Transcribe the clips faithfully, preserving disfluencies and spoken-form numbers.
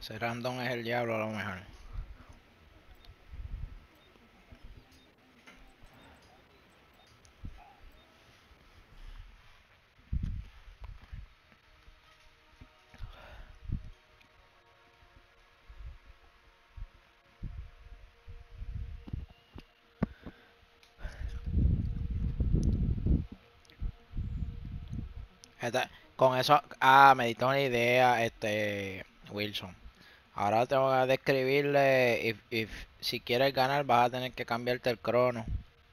Ese random es el diablo a lo mejor. Esta- con eso, ah, me diste una idea, este, Wilson. Ahora tengo que describirle, if, if, si quieres ganar vas a tener que cambiarte el crono.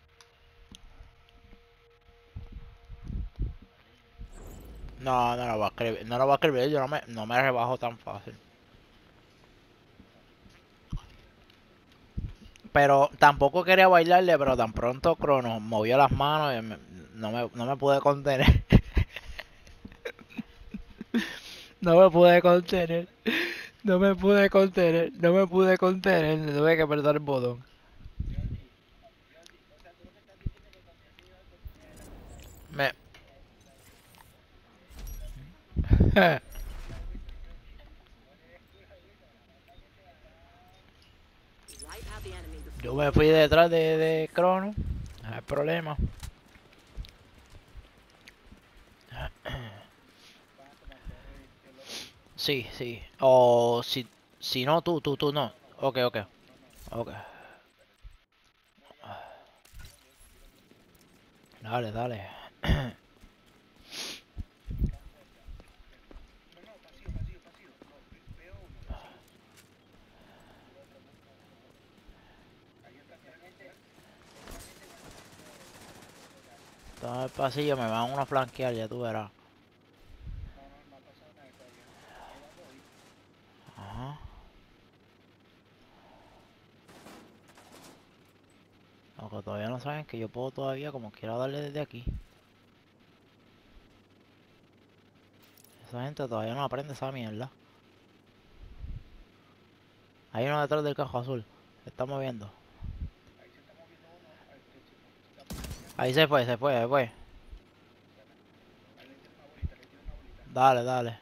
No, no lo voy a escribir, no lo voy a escribir, yo no me, no me rebajo tan fácil. Pero tampoco quería bailarle, pero tan pronto Crono movió las manos y me- no, me, no me pude contener. No me pude contener. No me pude contener. No me pude contener. Tuve que apretar el botón. Me... Yo me fui detrás de, de Crono. No hay problema. Sí, sí. O si, si no, tú, tú, tú no. Ok, ok. Ok. Dale, dale. Todo el pasillo me van a flanquear, ya tú verás. Ajá. Lo que todavía no saben es que yo puedo todavía como quiera darle desde aquí. Esa gente todavía no aprende esa mierda. Hay uno detrás del cajo azul. Se está moviendo. Ahí se fue, se fue, se fue. Dale, dale.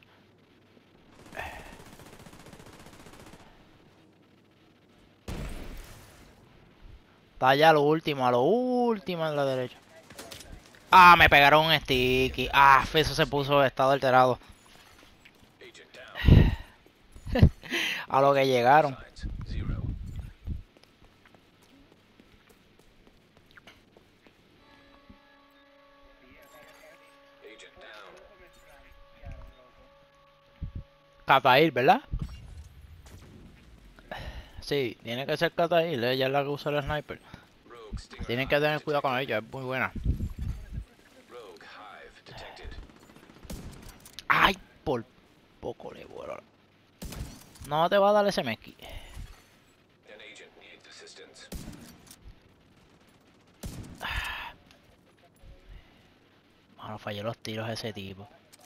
Está allá a lo último, a lo último en la derecha. Ah, me pegaron un sticky. Ah, eso se puso estado alterado. A lo que llegaron. Catair, ¿verdad? Sí, tiene que ser Catair. Ella es la que usa el sniper. Tienen que tener cuidado con ella, es muy buena. Ay, por poco le vuelo. No te va a dar ese mezqui. Mano, fallé los tiros a ese tipo.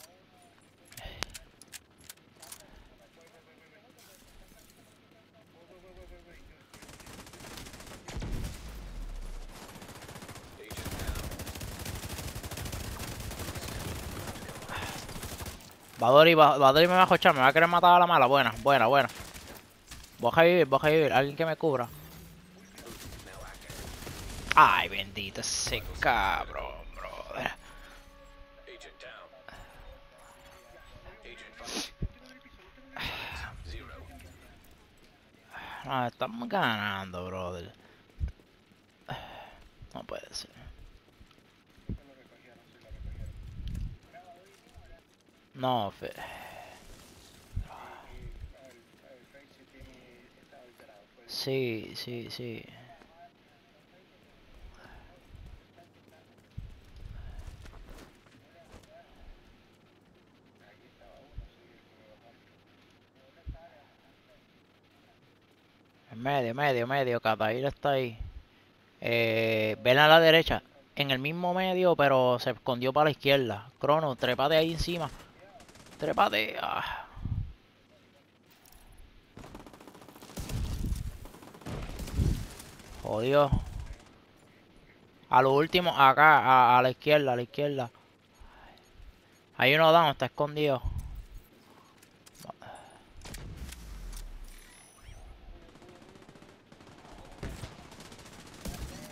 Badori, Ba- Badori me va a jochar, me va a querer matar a la mala. Buena, buena, buena. Voy a revivir, voy a revivir. Alguien que me cubra. Ay, bendito ese cabrón, brother. No, estamos ganando, brother. No puede ser. No, fe. Sí, sí, sí. En medio, medio, medio. Catair está ahí. Eh, ven a la derecha. En el mismo medio, pero se escondió para la izquierda. Crono, trépate ahí encima. Trépate. Ah, jodido. A lo último, acá, a, a la izquierda, a la izquierda. Hay uno down, está escondido.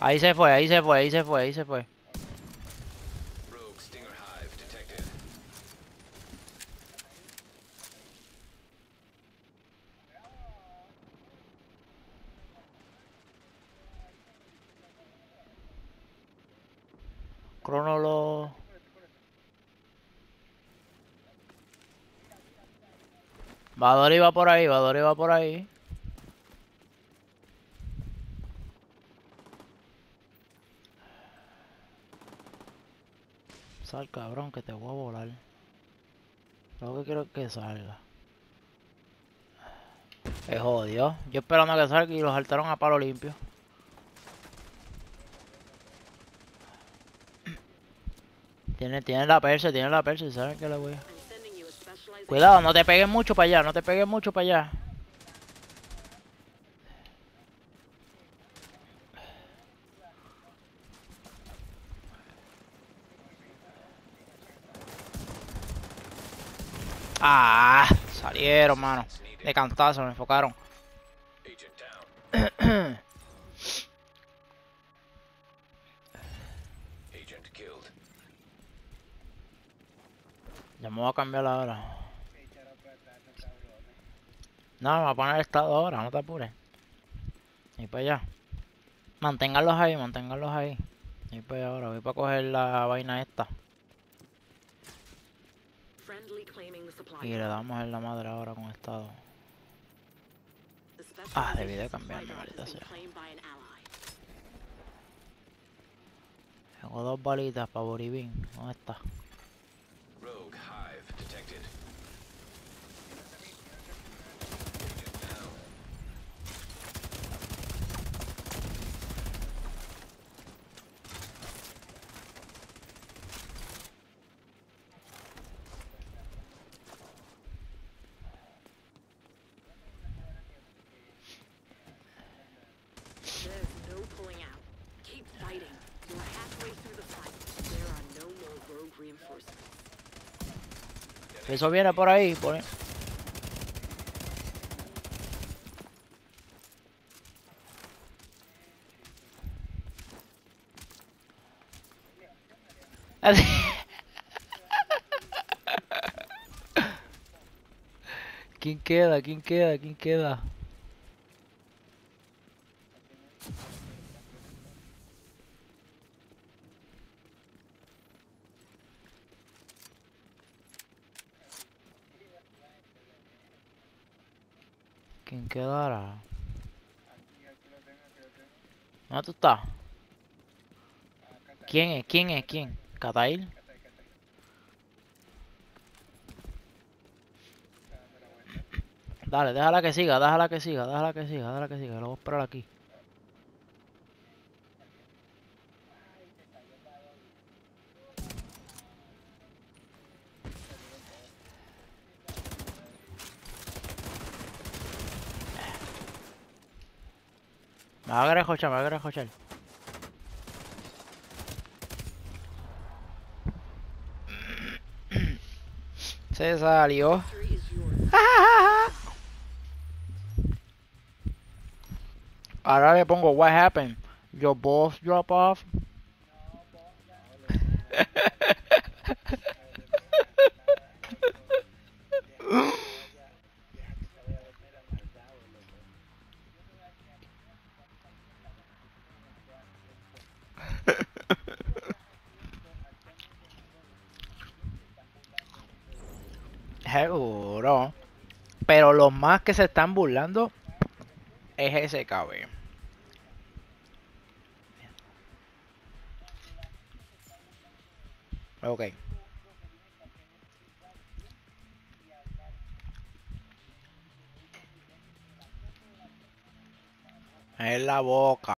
Ahí se fue, ahí se fue, ahí se fue, ahí se fue. Rogue Stinger Hive detected. Crono lo... Vador iba por ahí, Vador iba por ahí. Sal, cabrón, que te voy a volar. Lo que quiero es que salga. Es jodido. Yo esperando a que salga y los saltaron a palo limpio. Tiene, tiene la perse, tiene la perse, ¿saben qué le voy a...? Cuidado, no te pegues mucho para allá, no te pegues mucho para allá. Ah, salieron, mano. De cantazo, me enfocaron. Agent down. Agent killed. Ya me voy a cambiar ahora. No, me voy a poner el estado ahora, no te apures. Y para allá. Manténganlos ahí, manténganlos ahí. Y para allá ahora, voy para coger la vaina esta. Y le damos en la madre ahora con estado. Ah, debí de cambiarme, maldita sea. Tengo dos balitas para Boribín. ¿Dónde está? Rogue Hive detected. Agent down. Eso viene por ahí, por ahí. Así. ¿Quién queda? ¿Quién queda? ¿Quién queda? ¿Quién quedará? ¿Dónde tú estás? ¿Quién es? ¿Quién es? ¿Quién? ¿Catail? Dale, déjala que siga, déjala que siga, déjala que siga, déjala que siga. Lo voy a esperar aquí. Me va a querer jochar, me va a querer jochar. Se salió. Ahora le pongo what happened. Your balls drop off. Seguro. Pero los más que se están burlando es ese cabrón. Ok. En la boca.